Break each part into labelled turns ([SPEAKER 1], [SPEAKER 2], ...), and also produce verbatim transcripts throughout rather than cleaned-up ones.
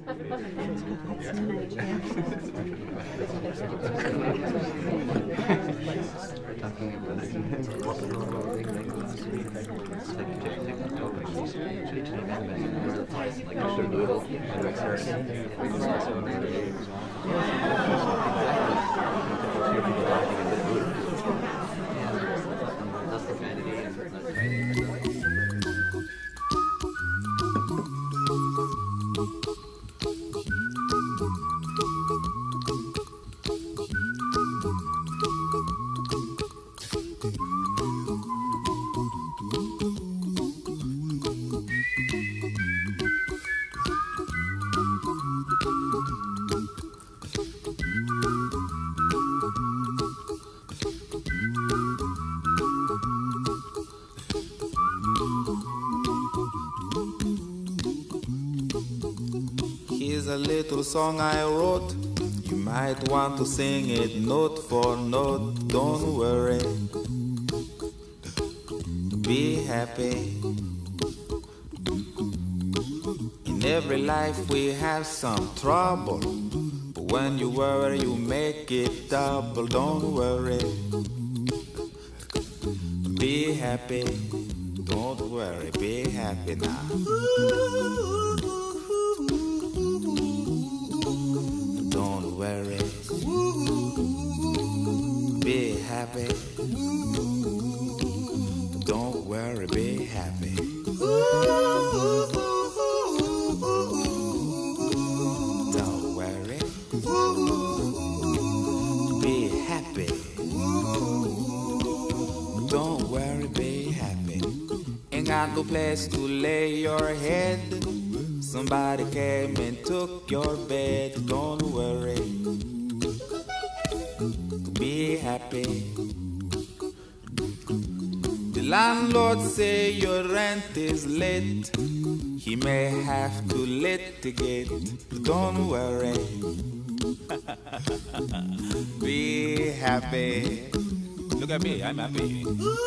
[SPEAKER 1] Here's a little song I wrote. You might want to sing it note for note. Don't worry, be happy. In every life we have some trouble, but when you worry you make it double. Don't worry, be happy. Don't worry, be happy now. Don't worry, be happy. Don't worry, be happy. Don't worry, be happy. Don't worry, be happy. Ain't got no place to lay your head. Somebody came and took your bed. Don't worry, be happy. The landlord say your rent is late. He may have to litigate. Don't worry, be happy. Look at me, I'm happy.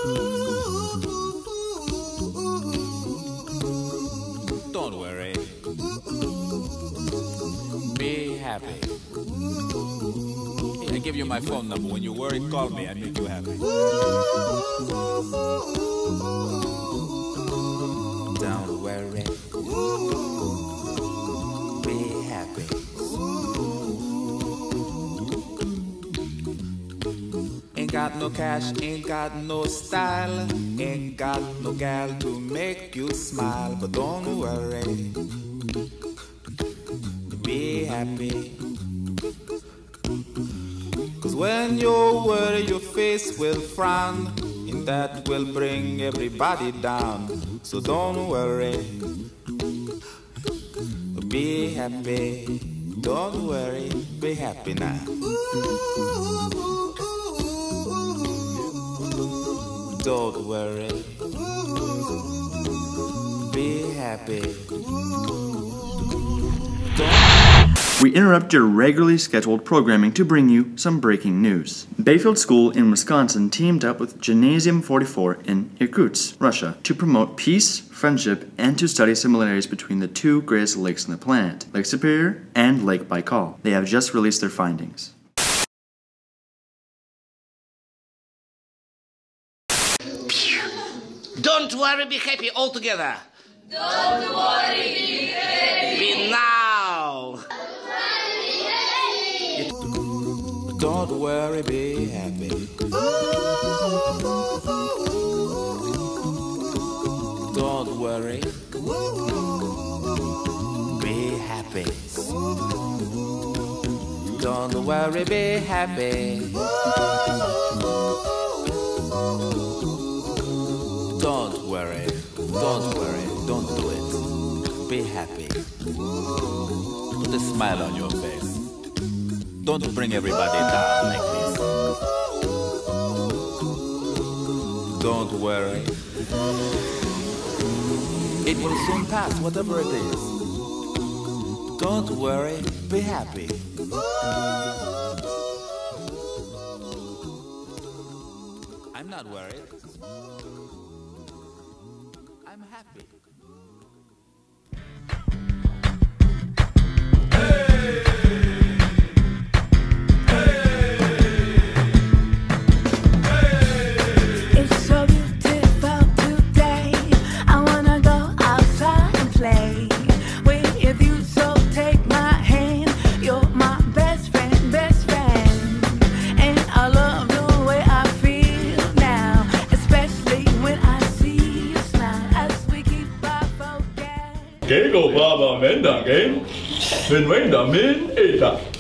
[SPEAKER 1] Don't worry, be happy. I give you my phone number. When you worry, call me. I make you happy. Don't worry, be happy. Ain't got no cash, ain't got no style, ain't got no gal to make you smile. But don't worry, be happy. Cause when you worry your face will frown, and that will bring everybody down. So don't worry, be happy. Don't worry, be happy now. Don't worry, be happy.
[SPEAKER 2] We interrupt your regularly scheduled programming to bring you some breaking news. Bayfield School in Wisconsin teamed up with Gymnasium forty-four in Irkutsk, Russia, to promote peace, friendship, and to study similarities between the two greatest lakes on the planet, Lake Superior and Lake Baikal. They have just released their findings.
[SPEAKER 3] Don't worry, be happy all together.
[SPEAKER 4] Don't worry, be happy.
[SPEAKER 3] Be now.
[SPEAKER 1] Don't worry, be happy. Don't worry, be happy. Don't worry, be happy. Don't worry, don't worry, don't do it. Be happy. Put a smile on your face. Don't bring everybody down like this. Don't worry. It will soon pass, whatever it is. Don't worry, be happy. I'm not worried. I'm happy.
[SPEAKER 5] Kego Baba Mendagen, Min Wendamin Eta.